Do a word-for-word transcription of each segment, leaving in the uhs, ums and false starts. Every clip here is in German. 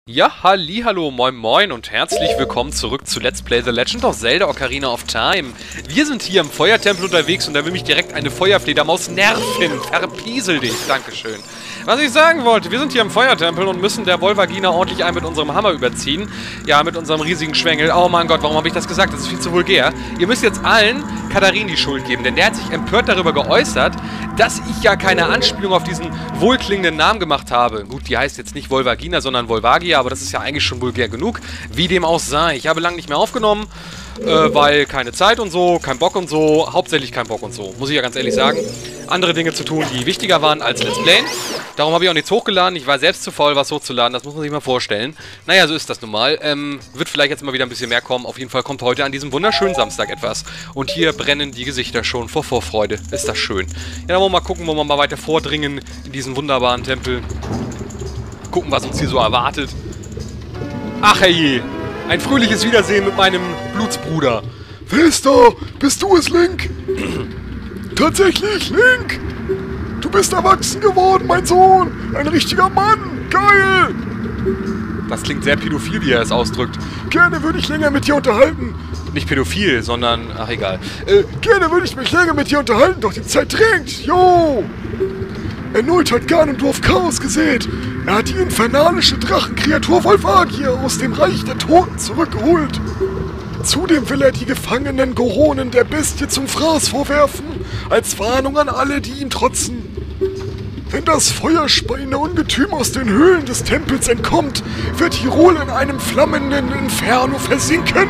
Ja, hallihallo, moin moin und herzlich willkommen zurück zu Let's Play The Legend of Zelda Ocarina of Time. Wir sind hier im Feuertempel unterwegs und da will mich direkt eine Feuerfledermaus nerven. Verpiesel dich, dankeschön. Was ich sagen wollte, wir sind hier im Feuertempel und müssen der Volvagina ordentlich ein mit unserem Hammer überziehen. Ja, mit unserem riesigen Schwengel. Oh mein Gott, warum habe ich das gesagt? Das ist viel zu vulgär. Ihr müsst jetzt allen Katharin die Schuld geben, denn der hat sich empört darüber geäußert, dass ich ja keine Anspielung auf diesen wohlklingenden Namen gemacht habe. Gut, die heißt jetzt nicht Volvagina, sondern Volvagia, aber das ist ja eigentlich schon vulgär genug. Wie dem auch sei. Ich habe lange nicht mehr aufgenommen, äh, weil keine Zeit und so, kein Bock und so, hauptsächlich kein Bock und so, muss ich ja ganz ehrlich sagen. Andere Dinge zu tun, die wichtiger waren als Let's Play. Darum habe ich auch nichts hochgeladen. Ich war selbst zu faul, was hochzuladen. Das muss man sich mal vorstellen. Naja, so ist das nun mal. Ähm, wird vielleicht jetzt mal wieder ein bisschen mehr kommen. Auf jeden Fall kommt heute an diesem wunderschönen Samstag etwas. Und hier brennen die Gesichter schon vor Vorfreude. Ist das schön. Ja, dann wollen wir mal gucken, wo wir mal weiter vordringen in diesen wunderbaren Tempel. Gucken, was uns hier so erwartet. Ach herrje. Ein fröhliches Wiedersehen mit meinem Blutsbruder. Wer ist da? Bist du es, Link? Tatsächlich, Link! Du bist erwachsen geworden, mein Sohn! Ein richtiger Mann! Geil! Das klingt sehr pädophil, wie er es ausdrückt. Gerne würde ich länger mit dir unterhalten. Nicht pädophil, sondern... Ach, egal. Äh, gerne würde ich mich länger mit dir unterhalten, doch die Zeit drängt. Jo! Erneut hat Ganondorf Chaos gesät. Er hat die infernalische Drachenkreatur Volvagia aus dem Reich der Toten zurückgeholt. Zudem will er die gefangenen Goronen der Bestie zum Fraß vorwerfen, als Warnung an alle, die ihn trotzen. Wenn das feuerspeiende Ungetüm aus den Höhlen des Tempels entkommt, wird Hyrule in einem flammenden Inferno versinken.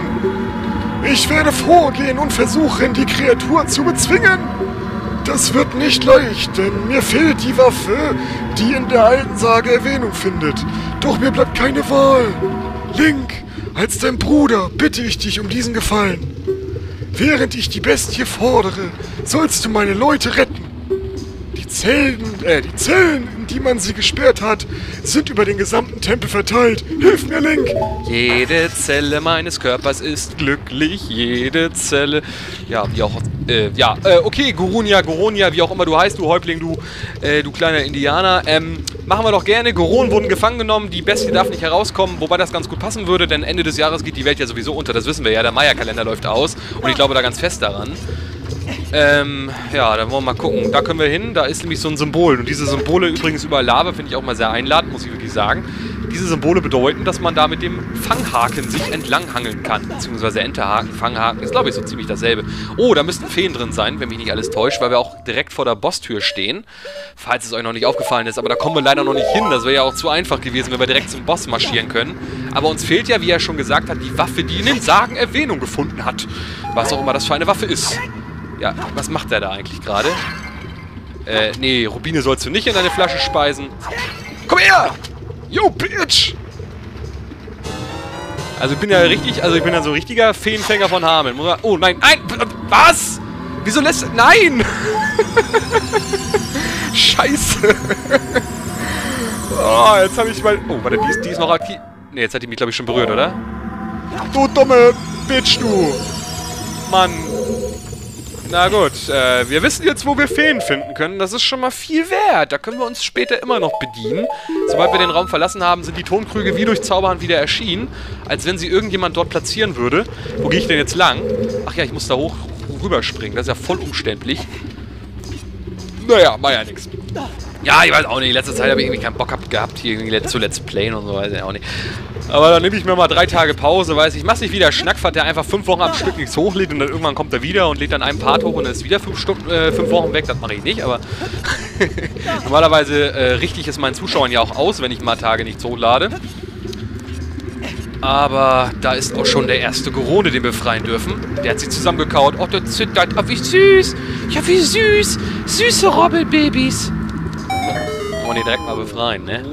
Ich werde vorgehen und versuchen, die Kreatur zu bezwingen. Das wird nicht leicht, denn mir fehlt die Waffe, die in der alten Sage Erwähnung findet. Doch mir bleibt keine Wahl. Link, als dein Bruder bitte ich dich um diesen Gefallen. Während ich die Bestie fordere, sollst du meine Leute retten. Die Zellen, äh, die Zellen, in die man sie gesperrt hat, sind über den gesamten Tempel verteilt. Hilf mir, Link! Jede Zelle meines Körpers ist glücklich, jede Zelle... Ja, wie auch... Äh, ja, äh, okay, Gorunia, Goronia, wie auch immer du heißt, du Häuptling, du, äh, du kleiner Indianer. Ähm, machen wir doch gerne. Goronen wurden gefangen genommen, die Bestie darf nicht herauskommen, wobei das ganz gut passen würde, denn Ende des Jahres geht die Welt ja sowieso unter, das wissen wir ja, der Maya-Kalender läuft aus und ich glaube da ganz fest daran. Ähm, ja, dann wollen wir mal gucken. Da können wir hin, da ist nämlich so ein Symbol. Und diese Symbole übrigens über Lava finde ich auch mal sehr einladend, muss ich wirklich sagen. Diese Symbole bedeuten, dass man da mit dem Fanghaken sich entlanghangeln kann. Beziehungsweise Enterhaken, Fanghaken, ist glaube ich so ziemlich dasselbe. Oh, da müssten Feen drin sein, wenn mich nicht alles täuscht, weil wir auch direkt vor der Bosstür stehen. Falls es euch noch nicht aufgefallen ist, aber da kommen wir leider noch nicht hin. Das wäre ja auch zu einfach gewesen, wenn wir direkt zum Boss marschieren können. Aber uns fehlt ja, wie er schon gesagt hat, die Waffe, die in den Sagen Erwähnung gefunden hat. Was auch immer das für eine Waffe ist. Ja, was macht der da eigentlich gerade? Äh, nee, Rubine sollst du nicht in deine Flasche speisen. Komm her! Yo, Bitch! Also ich bin ja richtig, also ich bin ja so ein richtiger Feenfänger von Hameln. Oh nein, nein! Was? Wieso lässt... Nein! Scheiße! Oh, jetzt habe ich mal... Oh, warte, die ist, die ist noch aktiv. Ne, jetzt hat die mich, glaube ich, schon berührt, oder? Du dumme Bitch, du! Mann. Na gut, äh, wir wissen jetzt, wo wir Feen finden können. Das ist schon mal viel wert. Da können wir uns später immer noch bedienen. Sobald wir den Raum verlassen haben, sind die Tonkrüge wie durch Zauberhand wieder erschienen. Als wenn sie irgendjemand dort platzieren würde. Wo gehe ich denn jetzt lang? Ach ja, ich muss da hoch rüberspringen. Das ist ja voll umständlich. Naja, war ja nix. Ja, ich weiß auch nicht. In letzter Zeit habe ich irgendwie keinen Bock gehabt, hier irgendwie zu Let's Playen und so, weiß ich auch nicht. Aber dann nehme ich mir mal drei Tage Pause, weiß ich. Ich mach's nicht wie der Schnackfahrt, der einfach fünf Wochen am Stück nichts hochlädt und dann irgendwann kommt er wieder und lädt dann einen Part hoch und dann ist wieder fünf, Stunden, äh, fünf Wochen weg. Das mache ich nicht, aber normalerweise äh, richte ich es meinen Zuschauern ja auch aus, wenn ich mal Tage nichts hochlade. Aber da ist auch schon der erste Gorone, den wir befreien dürfen. Der hat sich zusammengekaut. Oh, der zittert. Oh, wie süß. Ja, wie süß. Süße Robbelbabys. Wollen wir die direkt mal befreien, ne?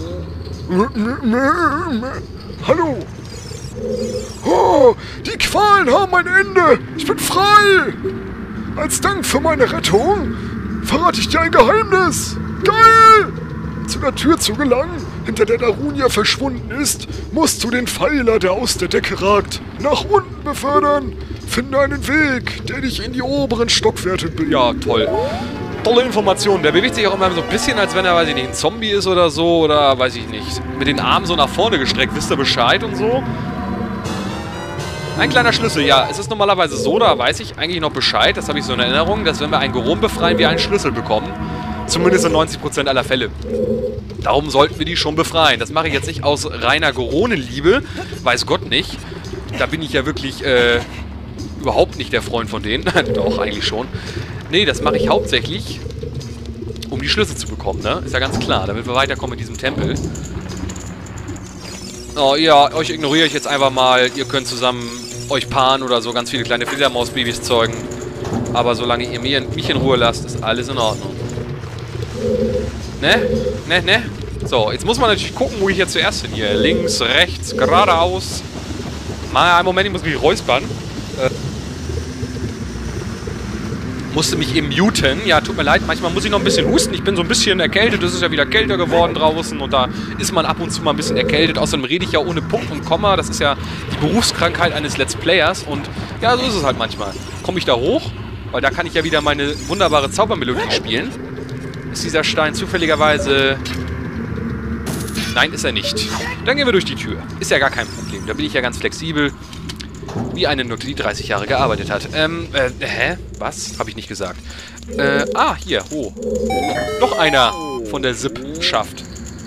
Hallo! Oh, die Qualen haben ein Ende! Ich bin frei! Als Dank für meine Rettung verrate ich dir ein Geheimnis! Geil! Zu der Tür zu gelangen, hinter der Darunia verschwunden ist, musst du den Pfeiler, der aus der Decke ragt, nach unten befördern. Finde einen Weg, der dich in die oberen Stockwerke bringt. Ja, toll. Tolle Informationen. Der bewegt sich auch immer so ein bisschen, als wenn er, weiß ich nicht, ein Zombie ist oder so. Oder, weiß ich nicht, mit den Armen so nach vorne gestreckt. Wisst ihr Bescheid und so? Ein kleiner Schlüssel, ja. Es ist normalerweise so, da weiß ich eigentlich noch Bescheid. Das habe ich so in Erinnerung, dass wenn wir einen Goron befreien, wir einen Schlüssel bekommen. Zumindest in neunzig Prozent aller Fälle. Darum sollten wir die schon befreien. Das mache ich jetzt nicht aus reiner Goronenliebe. Weiß Gott nicht. Da bin ich ja wirklich, äh, überhaupt nicht der Freund von denen. Doch, eigentlich schon. Nee, das mache ich hauptsächlich, um die Schlüssel zu bekommen, ne? Ist ja ganz klar, damit wir weiterkommen in diesem Tempel. Oh, ja, euch ignoriere ich jetzt einfach mal. Ihr könnt zusammen euch paaren oder so ganz viele kleine Fledermausbabys zeugen. Aber solange ihr mir, mich in Ruhe lasst, ist alles in Ordnung. Ne? Ne, ne? So, jetzt muss man natürlich gucken, wo ich jetzt zuerst hin hier. Links, rechts, geradeaus. Mal einen Moment, ich muss mich räuspern. Äh, musste mich eben muten. Ja, tut mir leid, manchmal muss ich noch ein bisschen husten. Ich bin so ein bisschen erkältet. Es ist ja wieder kälter geworden draußen. Und da ist man ab und zu mal ein bisschen erkältet. Außerdem rede ich ja ohne Punkt und Komma. Das ist ja die Berufskrankheit eines Let's Players. Und ja, so ist es halt manchmal. Komme ich da hoch? Weil da kann ich ja wieder meine wunderbare Zaubermelodie spielen. Ist dieser Stein zufälligerweise... Nein, ist er nicht. Dann gehen wir durch die Tür. Ist ja gar kein Problem. Da bin ich ja ganz flexibel. Wie eine Nutte, die dreißig Jahre gearbeitet hat. Ähm, äh, hä? Was? Habe ich nicht gesagt. Äh, ah, hier, oh. Noch einer von der S I P-Schaft.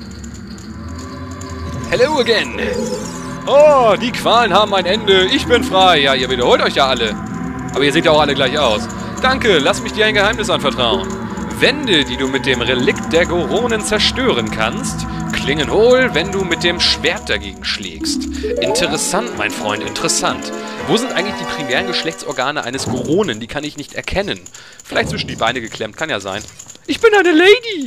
Hello again. Oh, die Qualen haben ein Ende. Ich bin frei. Ja, ihr wiederholt euch ja alle. Aber ihr seht ja auch alle gleich aus. Danke, lass mich dir ein Geheimnis anvertrauen. Wände, die du mit dem Relikt der Goronen zerstören kannst, klingen hohl, wenn du mit dem Schwert dagegen schlägst. Interessant, mein Freund, interessant. Wo sind eigentlich die primären Geschlechtsorgane eines Goronen? Die kann ich nicht erkennen. Vielleicht zwischen die Beine geklemmt, kann ja sein. Ich bin eine Lady!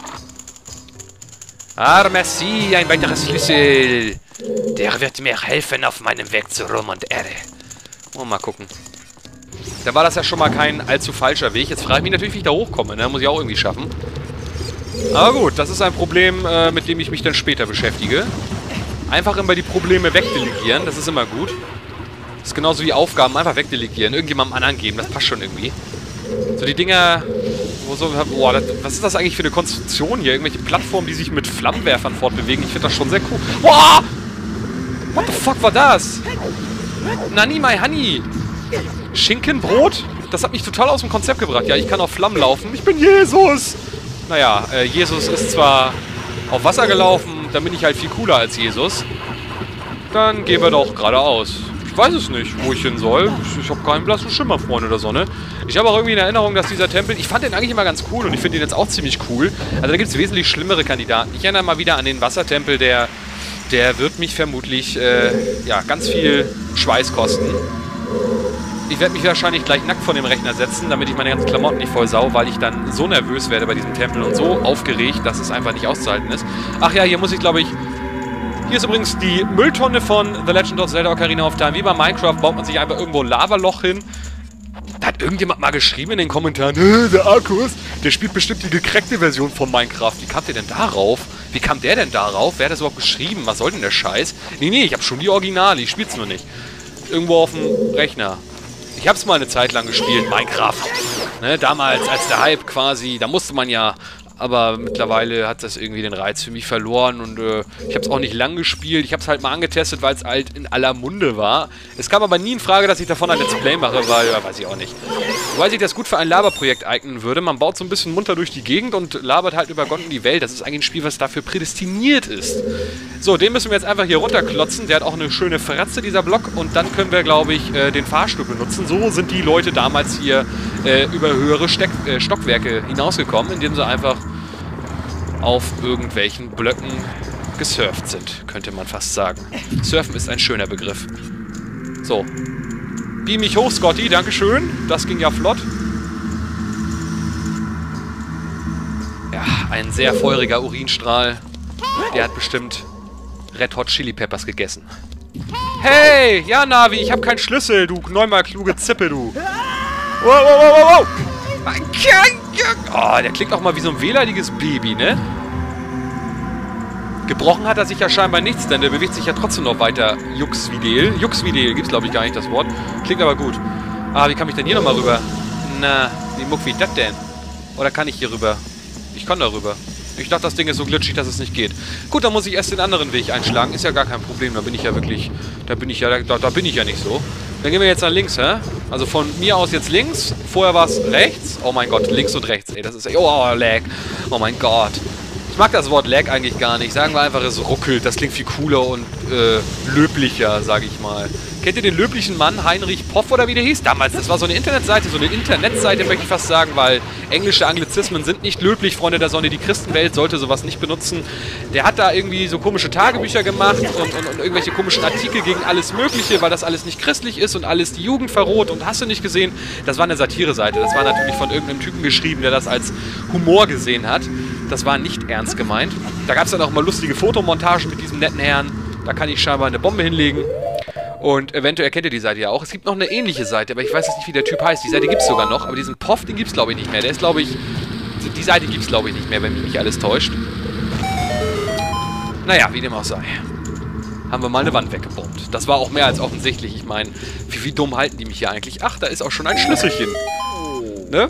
Ah, merci, ein weiterer Schlüssel. Der wird mir helfen auf meinem Weg zu Ruhm und Ehre. Oh, mal gucken. Da war das ja schon mal kein allzu falscher Weg. Jetzt frage ich mich natürlich, wie ich da hochkomme. Ne? Muss ich auch irgendwie schaffen. Aber gut, das ist ein Problem, äh, mit dem ich mich dann später beschäftige. Einfach immer die Probleme wegdelegieren, das ist immer gut. Das ist genauso wie Aufgaben, einfach wegdelegieren. Irgendjemandem anderen geben, das passt schon irgendwie. So die Dinger, wo so, boah, das, was ist das eigentlich für eine Konstruktion hier? Irgendwelche Plattformen, die sich mit Flammenwerfern fortbewegen. Ich finde das schon sehr cool. Boah! What the fuck war das? Nani, my honey! Schinkenbrot? Das hat mich total aus dem Konzept gebracht. Ja, ich kann auf Flammen laufen. Ich bin Jesus! Naja, äh, Jesus ist zwar auf Wasser gelaufen, dann bin ich halt viel cooler als Jesus. Dann gehen wir doch geradeaus. Ich weiß es nicht, wo ich hin soll. Ich, ich habe keinen blassen Schimmer, Freunde der Sonne. Ich habe auch irgendwie in Erinnerung, dass dieser Tempel... Ich fand den eigentlich immer ganz cool und ich finde den jetzt auch ziemlich cool. Also da gibt es wesentlich schlimmere Kandidaten. Ich erinnere mal wieder an den Wassertempel, der... Der wird mich vermutlich, äh, ja, ganz viel Schweiß kosten. Ich werde mich wahrscheinlich gleich nackt vor dem Rechner setzen, damit ich meine ganzen Klamotten nicht voll sau, weil ich dann so nervös werde bei diesem Tempel und so aufgeregt, dass es einfach nicht auszuhalten ist. Ach ja, hier muss ich, glaube ich... Hier ist übrigens die Mülltonne von The Legend of Zelda Ocarina of Time. Wie bei Minecraft baut man sich einfach irgendwo ein Lavaloch hin. Da hat irgendjemand mal geschrieben in den Kommentaren, der Arkus, der spielt bestimmt die gecrackte Version von Minecraft. Wie kam der denn darauf? Wie kam der denn darauf? Wer hat das überhaupt geschrieben? Was soll denn der Scheiß? Nee, nee, ich habe schon die Originale, ich spiel's nur nicht. Irgendwo auf dem Rechner. Ich hab's mal eine Zeit lang gespielt, Minecraft. Ne, damals, als der Hype quasi, da musste man ja... Aber mittlerweile hat das irgendwie den Reiz für mich verloren und äh, ich habe es auch nicht lang gespielt. Ich habe es halt mal angetestet, weil es halt in aller Munde war. Es kam aber nie in Frage, dass ich davon ein Let's Play mache, weil, ja, weiß ich auch nicht. Wobei sich das gut für ein Laberprojekt eignen würde. Man baut so ein bisschen munter durch die Gegend und labert halt über Gott und die Welt. Das ist eigentlich ein Spiel, was dafür prädestiniert ist. So, den müssen wir jetzt einfach hier runterklotzen. Der hat auch eine schöne Fratze, dieser Block. Und dann können wir, glaube ich, äh, den Fahrstuhl benutzen. So sind die Leute damals hier äh, über höhere Steck, äh, Stockwerke hinausgekommen, indem sie einfach auf irgendwelchen Blöcken gesurft sind, könnte man fast sagen. Surfen ist ein schöner Begriff. So. Beam mich hoch, Scotty, dankeschön. Das ging ja flott. Ja, ein sehr feuriger Urinstrahl. Der hat bestimmt Red Hot Chili Peppers gegessen. Hey, ja, Navi, ich habe keinen Schlüssel, du neunmal kluge Zippe, du. Wow, wow, wow, wow, wow. Oh, der klingt auch mal wie so ein wehleidiges Baby, ne? Gebrochen hat er sich ja scheinbar nichts, denn der bewegt sich ja trotzdem noch weiter. Juxvidel. Juxvidel gibt's, glaube ich, gar nicht das Wort. Klingt aber gut. Ah, wie kam ich denn hier nochmal rüber? Na, wie muck wie das denn? Oder kann ich hier rüber? Ich kann da rüber. Ich dachte, das Ding ist so glitschig, dass es nicht geht. Gut, dann muss ich erst den anderen Weg einschlagen. Ist ja gar kein Problem. Da bin ich ja wirklich... Da bin ich ja... Da, da bin ich ja nicht so. Dann gehen wir jetzt nach links, hä? Also von mir aus jetzt links. Vorher war es rechts. Oh mein Gott, links und rechts. Ey, das ist... Oh, Lag. Oh mein Gott. Ich mag das Wort Lag eigentlich gar nicht. Sagen wir einfach, es ruckelt. Das klingt viel cooler und äh, löblicher, sage ich mal. Kennt ihr den löblichen Mann, Heinrich Poff oder wie der hieß? Damals, das war so eine Internetseite, so eine Internetseite möchte ich fast sagen, weil englische Anglizismen sind nicht löblich, Freunde der Sonne. Die Christenwelt sollte sowas nicht benutzen. Der hat da irgendwie so komische Tagebücher gemacht und, und, und irgendwelche komischen Artikel gegen alles Mögliche, weil das alles nicht christlich ist und alles die Jugend verroht und hast du nicht gesehen. Das war eine Satireseite. Das war natürlich von irgendeinem Typen geschrieben, der das als Humor gesehen hat. Das war nicht ernst gemeint. Da gab es dann auch mal lustige Fotomontagen mit diesem netten Herrn. Da kann ich scheinbar eine Bombe hinlegen. Und eventuell kennt ihr die Seite ja auch. Es gibt noch eine ähnliche Seite, aber ich weiß jetzt nicht, wie der Typ heißt. Die Seite gibt es sogar noch, aber diesen Poff, den gibt es glaube ich nicht mehr. Der ist glaube ich... Die Seite gibt es glaube ich nicht mehr, wenn mich nicht alles täuscht. Naja, wie dem auch sei. Haben wir mal eine Wand weggebombt. Das war auch mehr als offensichtlich. Ich meine, wie, wie dumm halten die mich hier eigentlich? Ach, da ist auch schon ein Schlüsselchen. Ne?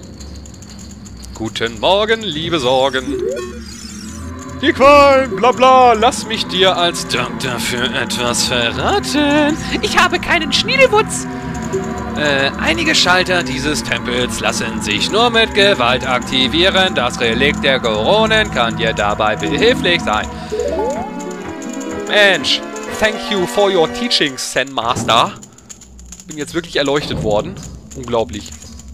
Guten Morgen, liebe Sorgen. Die Qualen, bla bla, lass mich dir als Dank dafür etwas verraten. Ich habe keinen Schniedelwutz. Äh, einige Schalter dieses Tempels lassen sich nur mit Gewalt aktivieren. Das Relikt der Goronen kann dir dabei behilflich sein. Mensch, thank you for your teachings, Zen Master. Bin jetzt wirklich erleuchtet worden. Unglaublich.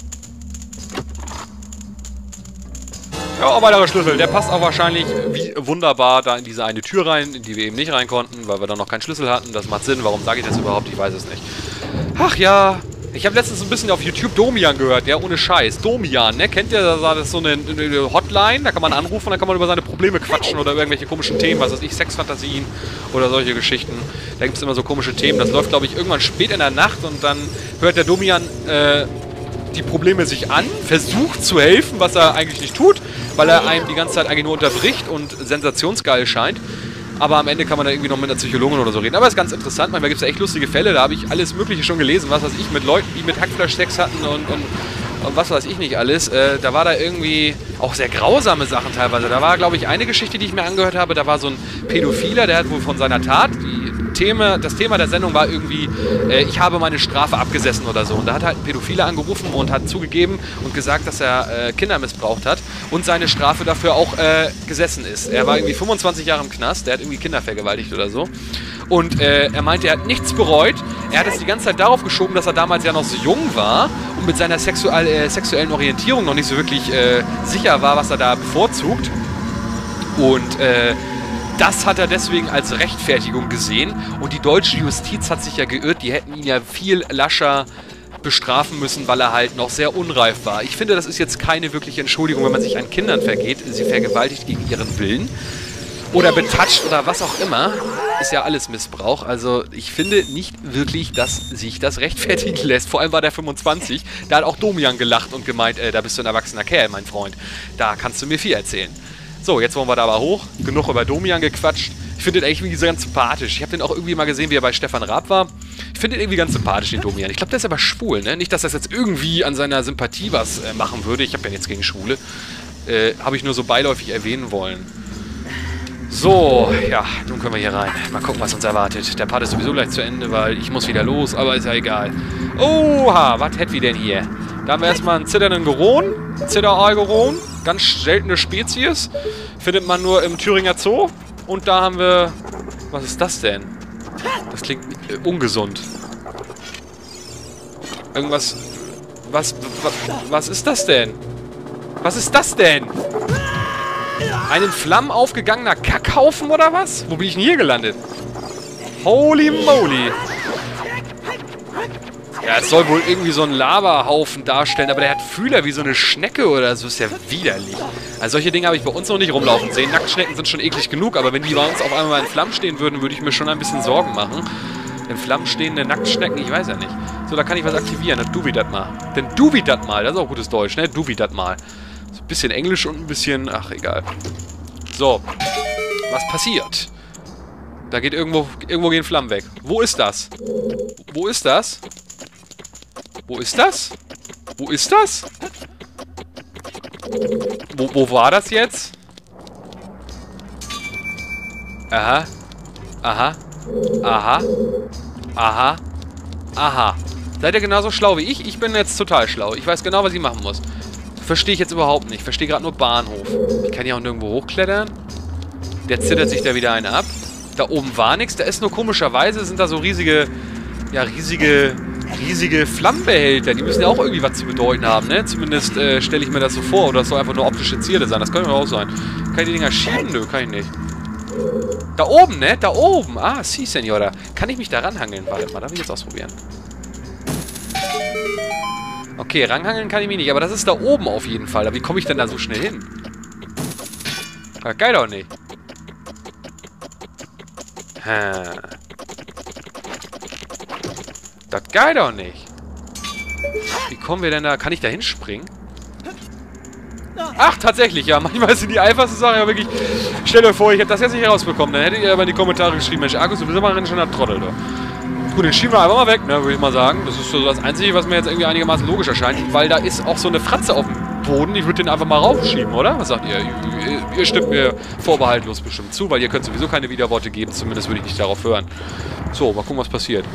Ja, weiterer Schlüssel. Der passt auch wahrscheinlich wie wunderbar da in diese eine Tür rein, in die wir eben nicht rein konnten, weil wir dann noch keinen Schlüssel hatten. Das macht Sinn. Warum sage ich das überhaupt? Ich weiß es nicht. Ach ja. Ich habe letztens ein bisschen auf YouTube Domian gehört. Ja, ohne Scheiß. Domian, ne? Kennt ihr? Das ist so eine, eine Hotline. Da kann man anrufen und da kann man über seine Probleme quatschen oder irgendwelche komischen Themen. Was weiß ich, Sexfantasien oder solche Geschichten. Da gibt es immer so komische Themen. Das läuft, glaube ich, irgendwann spät in der Nacht und dann hört der Domian äh, die Probleme sich an, versucht zu helfen, was er eigentlich nicht tut, weil er einem die ganze Zeit eigentlich nur unterbricht und sensationsgeil scheint. Aber am Ende kann man da irgendwie noch mit einer Psychologin oder so reden. Aber das ist ganz interessant, manchmal gibt es ja echt lustige Fälle, da habe ich alles Mögliche schon gelesen, was weiß ich, mit Leuten, die mit Hackfleisch Sex hatten und, und, und was weiß ich nicht alles. Äh, da war da irgendwie auch sehr grausame Sachen teilweise. Da war, glaube ich, eine Geschichte, die ich mir angehört habe, da war so ein Pädophiler, der hat wohl von seiner Tat, die Thema, das Thema der Sendung war irgendwie, äh, ich habe meine Strafe abgesessen oder so. Und da hat halt ein Pädophiler angerufen und hat zugegeben und gesagt, dass er äh, Kinder missbraucht hat und seine Strafe dafür auch äh, gesessen ist. Er war irgendwie fünfundzwanzig Jahre im Knast, der hat irgendwie Kinder vergewaltigt oder so. Und äh, er meinte, er hat nichts bereut. Er hat es die ganze Zeit darauf geschoben, dass er damals ja noch so jung war und mit seiner sexuell, äh, sexuellen Orientierung noch nicht so wirklich äh, sicher war, was er da bevorzugt. Und äh, das hat er deswegen als Rechtfertigung gesehen. Und die deutsche Justiz hat sich ja geirrt. Die hätten ihn ja viel lascher bestrafen müssen, weil er halt noch sehr unreif war. Ich finde, das ist jetzt keine wirkliche Entschuldigung, wenn man sich an Kindern vergeht, sie vergewaltigt gegen ihren Willen. Oder betatscht oder was auch immer. Ist ja alles Missbrauch. Also ich finde nicht wirklich, dass sich das rechtfertigen lässt. Vor allem war der fünfundzwanzig. Da hat auch Domian gelacht und gemeint, äh, da bist du ein erwachsener Kerl, mein Freund. Da kannst du mir viel erzählen. So, jetzt wollen wir da aber hoch. Genug über Domian gequatscht. Ich finde den eigentlich irgendwie so ganz sympathisch. Ich habe den auch irgendwie mal gesehen, wie er bei Stefan Raab war. Ich finde den irgendwie ganz sympathisch, den Domian. Ich glaube, der ist aber schwul, ne? Nicht, dass das jetzt irgendwie an seiner Sympathie was äh, machen würde. Ich habe ja nichts gegen Schwule. Äh, habe ich nur so beiläufig erwähnen wollen. So, ja, nun können wir hier rein. Mal gucken, was uns erwartet. Der Part ist sowieso gleich zu Ende, weil ich muss wieder los, aber ist ja egal. Oha, was hätten wir denn hier? Da haben wir erstmal einen zitternden Goron. Zitteralgoron. Ganz seltene Spezies. Findet man nur im Thüringer Zoo. Und da haben wir... Was ist das denn? Das klingt äh, ungesund. Irgendwas... Was, was... Was ist das denn? Was ist das denn? Ein in Flammen aufgegangener Kackhaufen oder was? Wo bin ich denn hier gelandet? Holy moly. Ja, es soll wohl irgendwie so ein Lavahaufen darstellen, aber der hat Fühler wie so eine Schnecke oder so. Ist ja widerlich. Also solche Dinge habe ich bei uns noch nicht rumlaufen sehen. Nacktschnecken sind schon eklig genug, aber wenn die bei uns auf einmal in Flammen stehen würden, würde ich mir schon ein bisschen Sorgen machen. In Flammen stehende Nacktschnecken, ich weiß ja nicht. So, da kann ich was aktivieren. Dann du wie dat mal. Denn du wie dat mal. Das ist auch gutes Deutsch, ne? Du wie dat mal. So ein bisschen Englisch und ein bisschen... Ach, egal. So. Was passiert? Da geht irgendwo... Irgendwo gehen Flammen weg. Wo ist das? Wo ist das? Wo ist das? Wo ist das? Wo, wo war das jetzt? Aha. Aha. Aha. Aha. Aha. Seid ihr genauso schlau wie ich? Ich bin jetzt total schlau. Ich weiß genau, was ich machen muss. Verstehe ich jetzt überhaupt nicht. Verstehe gerade nur Bahnhof. Ich kann ja auch nirgendwo hochklettern. Der zittert sich da wieder einen ab. Da oben war nichts. Da ist nur komischerweise, sind da so riesige, ja, riesige, riesige Flammenbehälter. Die müssen ja auch irgendwie was zu bedeuten haben, ne? Zumindest äh, stelle ich mir das so vor. Oder es soll einfach nur optische Zierde sein. Das könnte auch sein. Kann ich die Dinger schieben? Nö, kann ich nicht. Da oben, ne? Da oben. Ah, si, Senora. Kann ich mich da ranhangeln? Warte mal, darf ich jetzt ausprobieren. Okay, ranhangeln kann ich mich nicht. Aber das ist da oben auf jeden Fall. Aber wie komme ich denn da so schnell hin? Ja, geil doch nicht. Hm. Das geil doch nicht. Wie kommen wir denn da? Kann ich da hinspringen? Ach, tatsächlich, ja. Manchmal sind die einfachste Sache ja wirklich... Stellt euch vor, ich hätte das jetzt nicht herausbekommen. Dann hättet ihr aber in die Kommentare geschrieben, Mensch, Argus, du bist immer ein schöner Trottel, da. Gut, den schieben wir einfach mal weg, ne, würde ich mal sagen. Das ist so das Einzige, was mir jetzt irgendwie einigermaßen logisch erscheint. Weil da ist auch so eine Fratze auf dem Boden. Ich würde den einfach mal raufschieben, oder? Was sagt ihr? Ihr, ihr stimmt mir vorbehaltlos bestimmt zu, weil ihr könnt sowieso keine Widerworte geben. Zumindest würde ich nicht darauf hören. So, mal gucken, was passiert.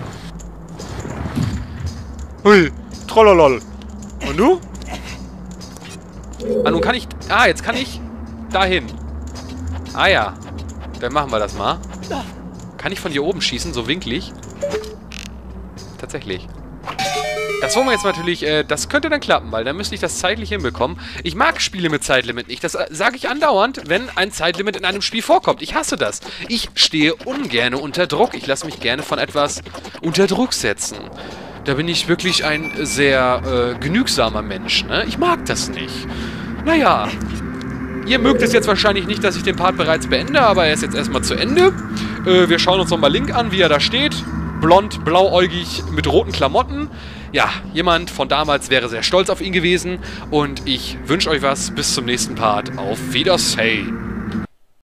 Hui, trollolol. Und du? Ah, nun kann ich... Ah, jetzt kann ich dahin. Ah ja. Dann machen wir das mal. Kann ich von hier oben schießen, so winklig? Tatsächlich. Das wollen wir jetzt natürlich... Äh, das könnte dann klappen, weil dann müsste ich das zeitlich hinbekommen. Ich mag Spiele mit Zeitlimit nicht. Das äh, sage ich andauernd, wenn ein Zeitlimit in einem Spiel vorkommt. Ich hasse das. Ich stehe ungern unter Druck. Ich lasse mich gerne von etwas unter Druck setzen. Da bin ich wirklich ein sehr äh, genügsamer Mensch, ne? Ich mag das nicht. Naja, ihr mögt es jetzt wahrscheinlich nicht, dass ich den Part bereits beende, aber er ist jetzt erstmal zu Ende. Äh, wir schauen uns nochmal Link an, wie er da steht. Blond, blauäugig, mit roten Klamotten. Ja, jemand von damals wäre sehr stolz auf ihn gewesen. Und ich wünsche euch was. Bis zum nächsten Part. Auf Wiedersehen.